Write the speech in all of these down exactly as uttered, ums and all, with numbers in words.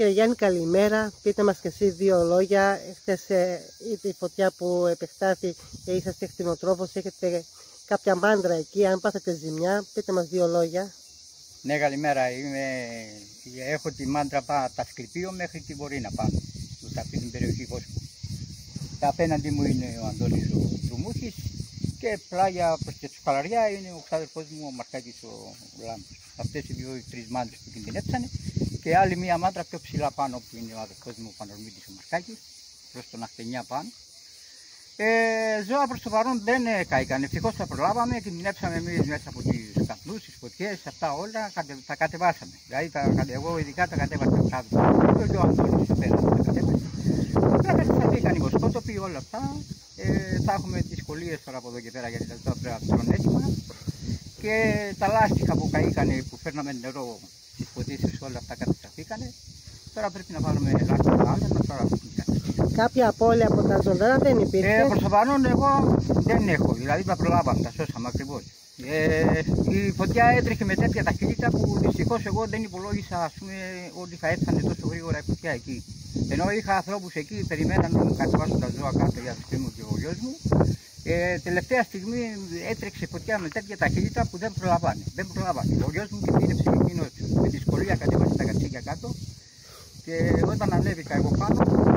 Κύριε Γιάννη, καλημέρα. Πείτε μας και εσείς δύο λόγια. Χθες είτε η φωτιά που επεκτάθη και είσαστε κτηνοτρόφος, έχετε κάποια μάντρα εκεί, αν πάθετε ζημιά, πείτε μας δύο λόγια. Ναι, καλημέρα. Είμαι... Έχω τη μάντρα τα Σκρυπείο μέχρι τη Βορείνα πάνω, σε αυτή την περιοχή Βόσκου. Απέναντι μου είναι ο Αντώνης ο Δρουμούχης και πλάγια προς τη Σκαλαριά είναι ο ξάδερφός μου ο Μαρκάκης ο Λάμπης. Αυτές οι δύο τρεις μάντρες που κινδυνεύσανε και άλλη μία μάντρα πιο ψηλά πάνω που είναι ο αδερφός μου ο Πανορμήτης ο Μαρκάκης, προς τον Αχτενιά πάνω. Ε, ζώα προς το παρόν δεν κάηκαν. Ευτυχώς τα προλάβαμε, κινδυνεύσαμε εμείς μέσα από τους καπνούς, τις φωτιές, αυτά όλα κατε, τα κατεβάσαμε. Δηλαδή τα, εγώ ειδικά τα κατέβασα κάτω και ο Αντώνης απέναντι τα κατέβασε. Βέβαια θα βγήκαν οι βοσκότοποι όλα αυτά. Ε, θα έχουμε δυσκολίες τώρα από εδώ και πέρα γιατί τα ζώα πρέπει να τρώνε έτοιμα. Και τα λάστιχα που καήκανε, που φέρναμε νερό στις ποτήσεις, όλα αυτά καταστραφήκανε. Τώρα πρέπει να βάλουμε λάστιχα άλλα, να τώρα κάποια απώλεια από τα ζωντανά δεν υπήρχε. Ε, προς το παρόν εγώ δεν έχω, δηλαδή τα προλάβαμε, τα σώσαμε ακριβώς. Ε, η φωτιά έτρεχε με τέτοια ταχύτητα που δυστυχώς εγώ δεν υπολόγισα, ας πούμε, ότι θα έφτανε τόσο γρήγορα η φωτιά εκεί. Ενώ είχα ανθρώπους εκεί, περιμέναν να μου κατεβάσουν τα ζώα κάτω για τους μου και ο γιος μου. Ε, τελευταία στιγμή έτρεξε φωτιά με τέτοια ταχύτητα που δεν προλαβάνε. Δεν προλαβάνε. Ο γιος μου και πήρε ψηλοκίνος με δυσκολία κατέβασε τα κατσίκια κάτω. Και όταν ανέβηκα εγώ πάνω,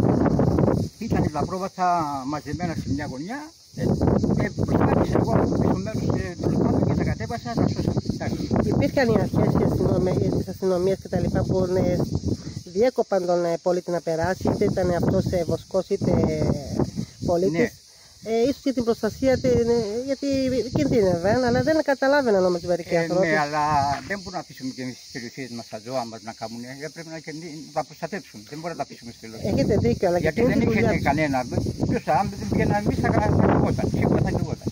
ήταν τα πρόβατα μαζεμένα σε μια γωνιά και προσπάθησα εγώ από το πίσω μέρος και τα κατέβασα να σώσω. Υπήρχαν οι αρχές της αστυνομίας και τα λοιπά που διέκοπαν τον πολίτη να περάσει, είτε ήταν αυτός βοσκός είτε πολίτης. Ναι. Ε, ίσως για την προστασία, γιατί κινδύνευαν, αλλά δεν καταλάβαιναν όμως μερικοί άνθρωποι. Ναι, αλλά δεν μπορούμε να αφήσουμε και εμείς στις περιοχές μας τα ζώα μας να κάνουν, πρέπει να τα προστατεύσουν. Δεν μπορούμε να τα αφήσουμε στη λόγια. Έχετε δίκιο, αλλά γιατί δεν είχε κανένα. Ποιος, αν δεν πήγαιναν εμείς θα κρυβόταν, σίγουρα θα κρυβόταν.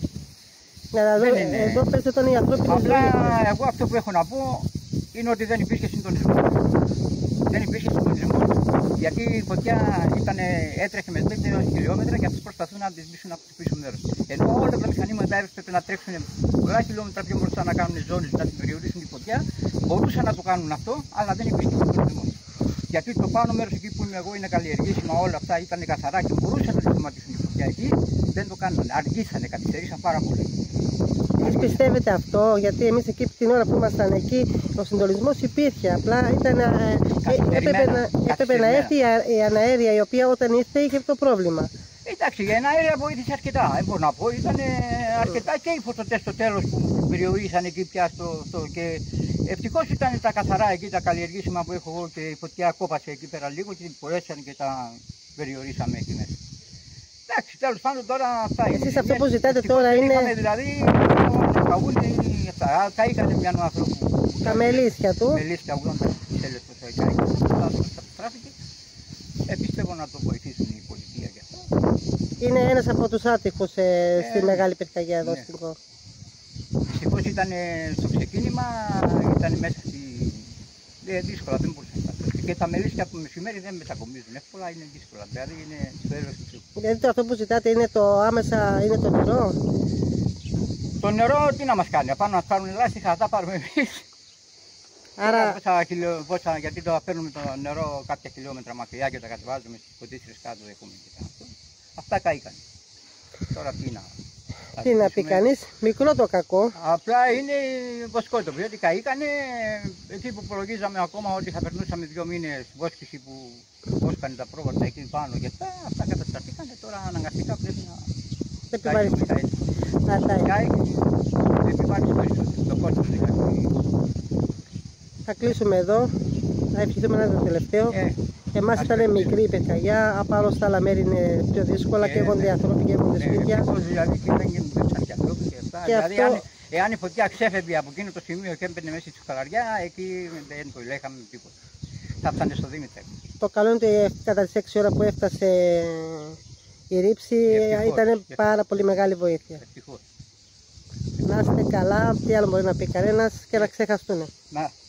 Εδώ, εδώ παίζονταν οι ανθρώπινοι ζωή. Απλά εγώ αυτό που έχω να πω είναι ότι δεν υπήρχε συντονισμό. Δεν υπήρχε συντονισμό. Γιατί η φωτιά ήταν, έτρεχε με τέσσερα χιλιόμετρα και αυτοί προσπαθούν να τις σβήσουν από το πίσω μέρος. Ενώ όλα τα μηχανήματα έπρεπε να τρέξουν πολλά χιλιόμετρα πιο μπροστά να κάνουν ζώνες, να την περιορίσουν τη φωτιά. Μπορούσαν να το κάνουν αυτό, αλλά δεν υπήρχε συντονισμό. Γιατί το πάνω μέρος εκεί που είμαι εγώ είναι καλλιεργήσιμα, όλα αυτά ήταν καθαρά και μπορούσαν να σταματήσουν τη φωτιά εκεί. Δεν το κάνουν. Αργήσανε, καθυστερήσαν πάρα πολύ. Εσείς πιστεύετε αυτό, γιατί εμείς εκεί την ώρα που ήμασταν εκεί, ο συντονισμός υπήρχε. Απλά ήταν, ε, έπρεπε, να, έπρεπε να έρθει η αναέρια, η οποία όταν ήρθε είχε αυτό το πρόβλημα. Εντάξει, η αναέρια βοήθησε αρκετά. Δεν μπορώ να πω, ήταν αρκετά και οι φωτοτές στο τέλος που περιορίσαν εκεί πια στο, στο, και ευτυχώς ήταν τα καθαρά εκεί, τα καλλιεργήσιμα που έχω εγώ και η φωτιά κόπασε εκεί πέρα λίγο και μπορέσαν και τα περιορίσαμε εκεί μέσα. Εντάξει, τέλος πάντων τώρα αυτά είναι. Εσείς αυτό που ζητάτε τώρα είναι... Είχαμε δηλαδή, καούνι, αυτά, καήκανε μια ανθρώπου. Τα μελίσια του. Μελίσια, ογδόντα χιλιάδες πόσο καήκανε. Τράφηκε. Ε, πιστεύω να το βοηθήσουν η πολιτεία για αυτό. Είναι ένας από τους άτυχους ε, ε, στη Μεγάλη Πυρκαγιά εδώ ναι. Στην Κο. Δυστυχώς ήταν στο ξεκίνημα, ήταν μέσα στη... Ε, δύσκολα, δεν μπορούσε να τα. Και τα μελίσια από το μεσημέρι δεν μετακομίζουν εύκολα, είναι δύσκολα. Δηλαδή είναι στο έλεος του Θεού. Δηλαδή το αυτό που ζητάτε είναι το άμεσα, είναι το νερό. Το νερό τι να μας κάνει, απάνω να πάρουν λάστιχα, θα τα πάρουμε εμείς. Άρα... Πόσα χιλιο... Πόσα... Γιατί το παίρνουμε το νερό κάποια χιλιόμετρα μακριά και τα κατεβάζουμε στις ποτήσεις κάτω, έχουμε και αυτό. Αυτά καήκαν. Τώρα τι να... Τι να πει κανείς, μικρό το κακό. Απλά είναι βοσκότοποι, γιατί καήκανε εκεί που υπολογίζαμε ακόμα ότι θα περνούσαμε δύο μήνες βόσκηση που βόσκανε τα πρόβατα εκεί πάνω και αυτά, αυτά καταστραφήκανε, τώρα αναγκαστικά πρέπει να επιβαρύνουμε τα έτσι. Επιβάρυνουμε το κόστος δηλαδή. Θα κλείσουμε εδώ, θα ευχηθούμε να είναι το τελευταίο. Ε, Εμάς ήταν μικρή η πυρκαγιά, απάνω στα άλλα μέρη είναι πιο δύσκολα ε, και έχονται οι άνθρωποι και έχονται σπίτια. Δηλαδή και δεν γίνονται σαν και ανθρώποι και αυτά. Και δηλαδή, αυτό... αν, εάν η φωτιά ξέφευγε από εκείνο το σημείο και έμπαινε μέσα στη Σκαλαριά, εκεί δεν το λέγαμε τίποτα. Θα φτάνε στο Δήμητρα. Το καλό είναι ότι κατά τις έξι ώρα που έφτασε η ρήψη ήταν πάρα πολύ μεγάλη βοήθεια. Ευτυχώς. Να είστε καλά, τι άλλο μπορεί να πει κανένας και να ξεχαστούν. Να.